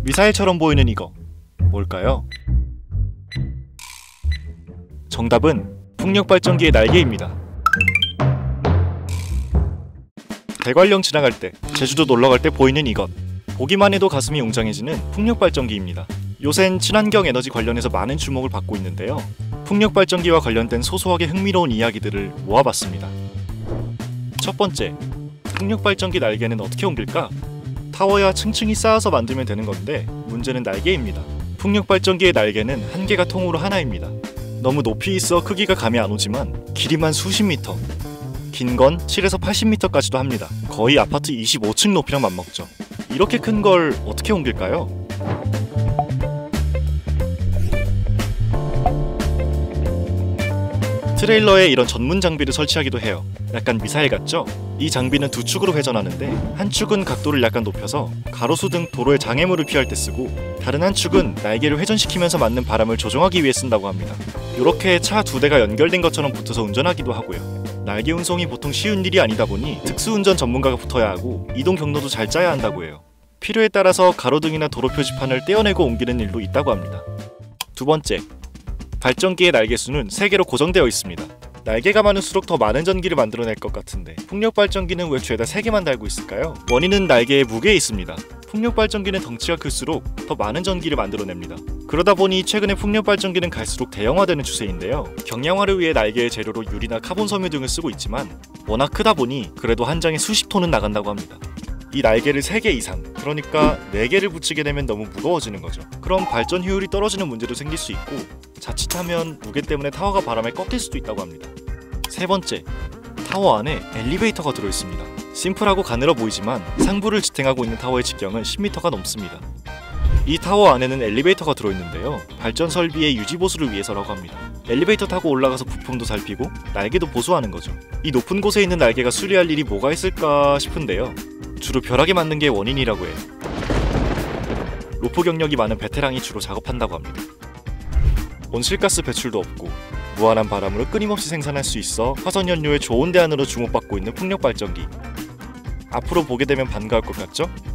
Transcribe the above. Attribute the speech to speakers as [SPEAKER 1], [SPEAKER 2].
[SPEAKER 1] 미사일처럼 보이는 이거 뭘까요? 정답은 풍력발전기의 날개입니다. 대관령 지나갈 때, 제주도 놀러갈 때 보이는 이것, 보기만 해도 가슴이 웅장해지는 풍력발전기입니다. 요샌 친환경 에너지 관련해서 많은 주목을 받고 있는데요. 풍력발전기와 관련된 소소하게 흥미로운 이야기들을 모아봤습니다. 첫 번째, 풍력발전기 날개는 어떻게 옮길까? 타워야 층층이 쌓아서 만들면 되는 건데 문제는 날개입니다. 풍력발전기의 날개는 한 개가 통으로 하나입니다. 너무 높이 있어 크기가 감이 안 오지만 길이만 수십 미터, 긴 건 7에서 80m까지도 합니다. 거의 아파트 25층 높이랑 맞먹죠. 이렇게 큰 걸 어떻게 옮길까요? 트레일러에 이런 전문 장비를 설치하기도 해요. 약간 미사일 같죠? 이 장비는 두 축으로 회전하는데 한 축은 각도를 약간 높여서 가로수 등 도로의 장애물을 피할 때 쓰고 다른 한 축은 날개를 회전시키면서 맞는 바람을 조종하기 위해 쓴다고 합니다. 이렇게 차 두 대가 연결된 것처럼 붙어서 운전하기도 하고요. 날개 운송이 보통 쉬운 일이 아니다 보니 특수운전 전문가가 붙어야 하고 이동 경로도 잘 짜야 한다고 해요. 필요에 따라서 가로등이나 도로 표지판을 떼어내고 옮기는 일도 있다고 합니다. 두 번째, 발전기의 날개수는 3개로 고정되어 있습니다. 날개가 많을수록 더 많은 전기를 만들어낼 것 같은데 풍력발전기는 왜 죄다 3개만 달고 있을까요? 원인은 날개의 무게에 있습니다. 풍력발전기는 덩치가 클수록 더 많은 전기를 만들어냅니다. 그러다 보니 최근에 풍력발전기는 갈수록 대형화되는 추세인데요. 경량화를 위해 날개의 재료로 유리나 카본 섬유 등을 쓰고 있지만 워낙 크다 보니 그래도 한 장에 수십 톤은 나간다고 합니다. 이 날개를 3개 이상, 그러니까 4개를 붙이게 되면 너무 무거워지는 거죠. 그럼 발전 효율이 떨어지는 문제도 생길 수 있고 자칫하면 무게 때문에 타워가 바람에 꺾일 수도 있다고 합니다. 세 번째, 타워 안에 엘리베이터가 들어있습니다. 심플하고 가늘어 보이지만 상부를 지탱하고 있는 타워의 직경은 10m가 넘습니다. 이 타워 안에는 엘리베이터가 들어있는데요. 발전 설비의 유지 보수를 위해서라고 합니다. 엘리베이터 타고 올라가서 부품도 살피고 날개도 보수하는 거죠. 이 높은 곳에 있는 날개가 수리할 일이 뭐가 있을까 싶은데요. 주로 벼락에 맞는 게 원인이라고 해요. 로프 경력이 많은 베테랑이 주로 작업한다고 합니다. 온실가스 배출도 없고 무한한 바람으로 끊임없이 생산할 수 있어 화석연료의 좋은 대안으로 주목받고 있는 풍력발전기. 앞으로 보게 되면 반가울 것 같죠?